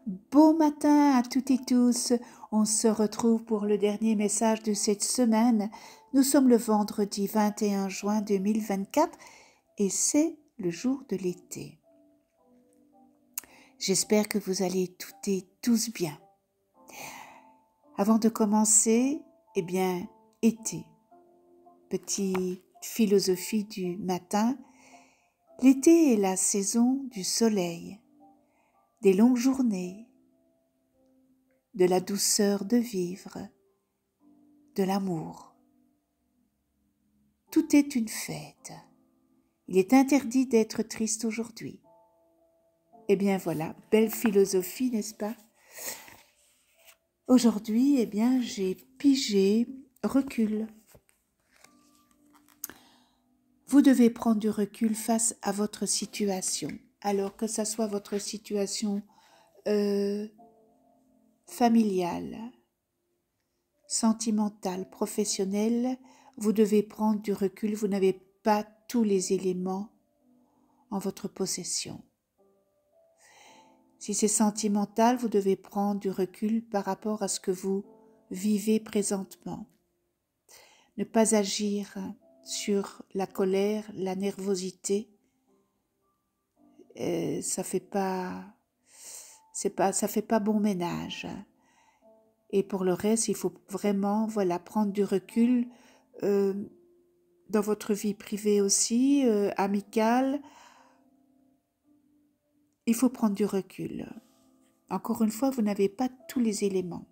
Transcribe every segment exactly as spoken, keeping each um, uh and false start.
Bon matin à toutes et tous, on se retrouve pour le dernier message de cette semaine. Nous sommes le vendredi vingt et un juin deux mille vingt-quatre et c'est le jour de l'été. J'espère que vous allez toutes et tous bien. Avant de commencer, eh bien, été. Petite philosophie du matin. L'été est la saison du soleil, des longues journées, de la douceur de vivre, de l'amour. Tout est une fête. Il est interdit d'être triste aujourd'hui. Eh bien voilà, belle philosophie, n'est-ce pas? Aujourd'hui, eh bien, j'ai pigé recul. Vous devez prendre du recul face à votre situation. Alors que ça soit votre situation euh, familiale, sentimentale, professionnelle, vous devez prendre du recul. Vous n'avez pas tous les éléments en votre possession. Si c'est sentimental, vous devez prendre du recul par rapport à ce que vous vivez présentement. Ne pas agir sur la colère, la nervosité, euh, ça fait pas, c'est pas, ça fait pas bon ménage. Et pour le reste, il faut vraiment, voilà, prendre du recul euh, dans votre vie privée aussi, euh, amicale. Il faut prendre du recul. Encore une fois, vous n'avez pas tous les éléments.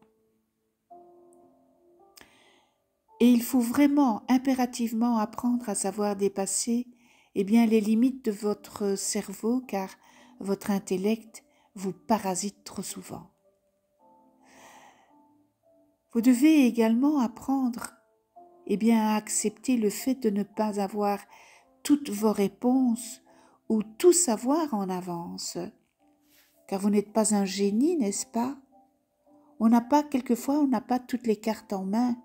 Et il faut vraiment, impérativement apprendre à savoir dépasser eh bien, les limites de votre cerveau, car votre intellect vous parasite trop souvent. Vous devez également apprendre eh bien, à accepter le fait de ne pas avoir toutes vos réponses ou tout savoir en avance, car vous n'êtes pas un génie, n'est-ce pas? On n'a pas, quelquefois, on n'a pas toutes les cartes en main.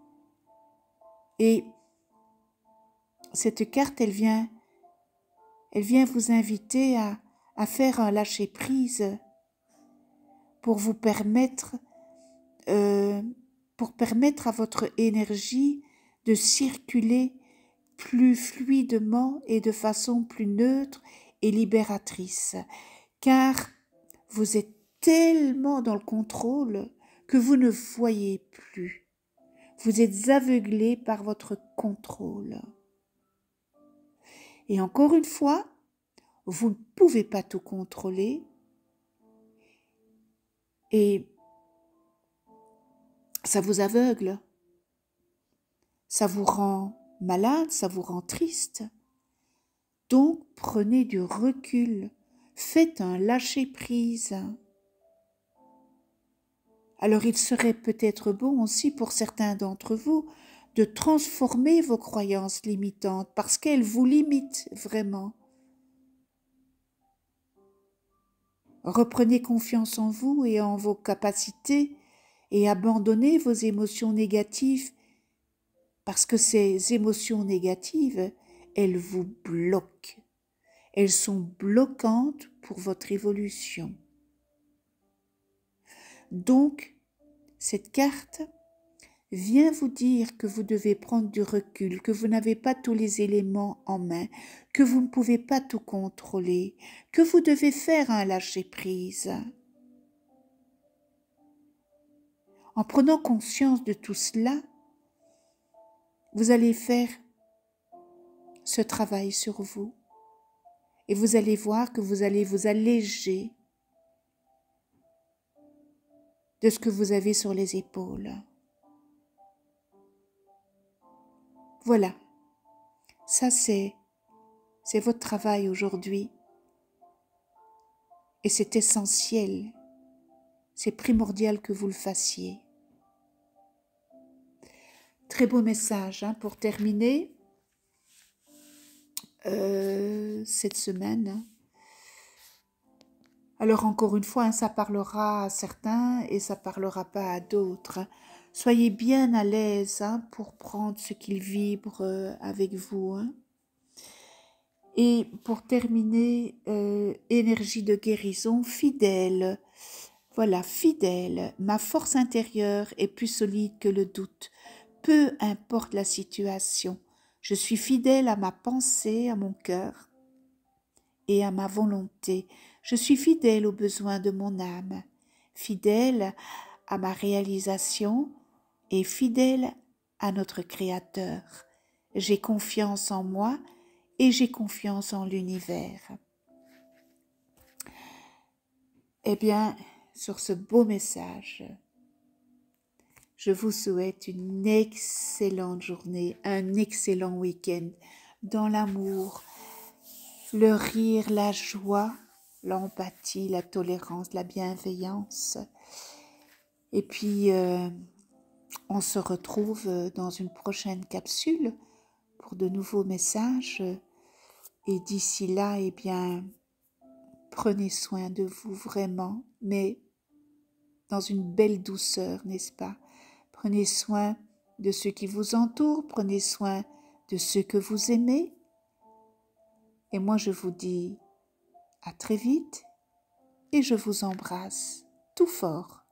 Et cette carte, elle vient, elle vient vous inviter à, à faire un lâcher-prise pour vous permettre, euh, pour permettre à votre énergie de circuler plus fluidement et de façon plus neutre et libératrice. Car vous êtes tellement dans le contrôle que vous ne voyez plus. Vous êtes aveuglé par votre contrôle. Et encore une fois, vous ne pouvez pas tout contrôler et ça vous aveugle, ça vous rend malade, ça vous rend triste. Donc prenez du recul, faites un lâcher-prise. Alors il serait peut-être bon aussi pour certains d'entre vous de transformer vos croyances limitantes parce qu'elles vous limitent vraiment. Reprenez confiance en vous et en vos capacités et abandonnez vos émotions négatives parce que ces émotions négatives, elles vous bloquent. Elles sont bloquantes pour votre évolution. Donc, cette carte vient vous dire que vous devez prendre du recul, que vous n'avez pas tous les éléments en main, que vous ne pouvez pas tout contrôler, que vous devez faire un lâcher-prise. En prenant conscience de tout cela, vous allez faire ce travail sur vous et vous allez voir que vous allez vous alléger de ce que vous avez sur les épaules. Voilà, ça c'est, c'est votre travail aujourd'hui et c'est essentiel, c'est primordial que vous le fassiez. Très beau message hein, pour terminer euh, cette semaine. Alors encore une fois, hein, ça parlera à certains et ça parlera pas à d'autres. Soyez bien à l'aise hein, pour prendre ce qu'il vibre euh, avec vous. Hein. Et pour terminer, euh, énergie de guérison, fidèle. Voilà, fidèle. Ma force intérieure est plus solide que le doute. Peu importe la situation, je suis fidèle à ma pensée, à mon cœur et à ma volonté. Je suis fidèle aux besoins de mon âme, fidèle à ma réalisation et fidèle à notre Créateur. J'ai confiance en moi et j'ai confiance en l'univers. Eh bien, sur ce beau message, je vous souhaite une excellente journée, un excellent week-end dans l'amour, le rire, la joie, l'empathie, la tolérance, la bienveillance. Et puis, euh, on se retrouve dans une prochaine capsule pour de nouveaux messages. Et d'ici là, eh bien, prenez soin de vous vraiment, mais dans une belle douceur, n'est-ce pas? Prenez soin de ceux qui vous entourent, prenez soin de ceux que vous aimez. Et moi, je vous dis à très vite et je vous embrasse tout fort.